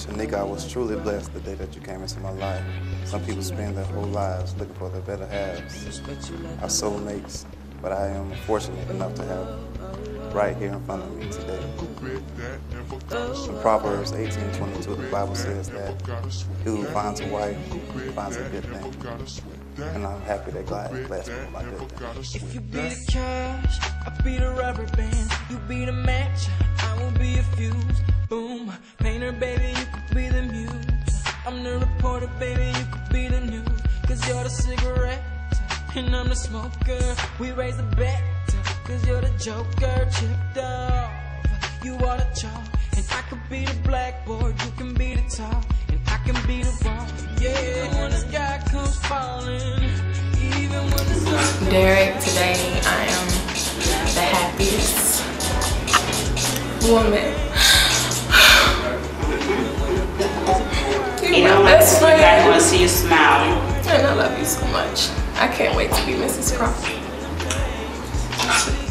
Shanika, I was truly blessed the day that you came into my life. Some people spend their whole lives looking for their better halves, our soulmates, but I am fortunate enough to have right here in front of me today. In Proverbs 18:22, the Bible says that he who finds a wife finds a good thing. And I'm happy that God blessed me with my good thing. If you be the cash, I'll be the rubber band. You be the match, I will be a fuse. Boom, painter, baby, you could be the muse. I'm the reporter, baby, you could be the news. Cause you're the cigarette, and I'm the smoker. We raise the bet, cause you're the joker. Chipped off, you are the chalk. And I could be the blackboard, you can be the top. And I can be the wall, yeah. When the sky comes falling, even when the sun. Derek, today I am the happiest woman. You're my best friend. I want to see you smile. And I love you so much. I can't wait to be Mrs. Crawford.